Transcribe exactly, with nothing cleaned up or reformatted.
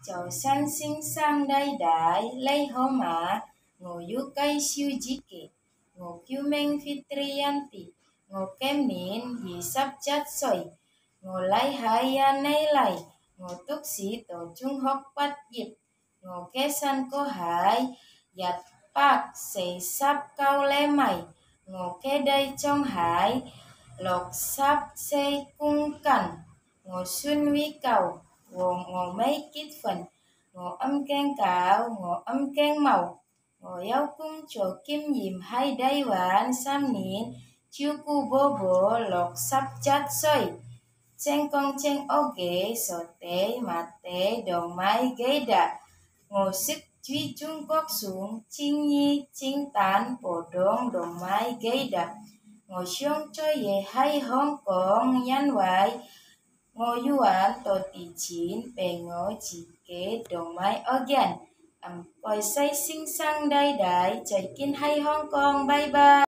Chào san sinh sang đây đại lấy hô mà ngô yu cây siêu dĩ kệ ngô kiu men fitriyanti ngô kem miên hi sắp chát soi ngô lấy hai ya nay lại ngô túc sĩ tổ trung học bắt dịch ngô kế san cô hải giặt bạc sẽ sắp cao lê mày ngô kế đây trong hải lộc sắp xây cung cảnh ngô xuân vi cầu ngô ngô mấy kít phần ngô âm keng cạo ngô âm keng màu ngô yêu cung chỗ kim dìm hay đây vạn sam nín chiêu cu bố bố lộc sắp chát xoay chen con chen ô ghế sở tế mà tế đầu máy ghế đạ ngô sức truy trung quốc xuống chinh nhi chinh tán bổ đống đầu máy ghế đạ ngô xuống cho ye hay Hong Kong nhân vải ngô yu an tổ tỷ chín bề ngô chỉ kế đầu máy again ẩm coi say sinh sang đây đại chạy kinh hay Hong Kong bye bye.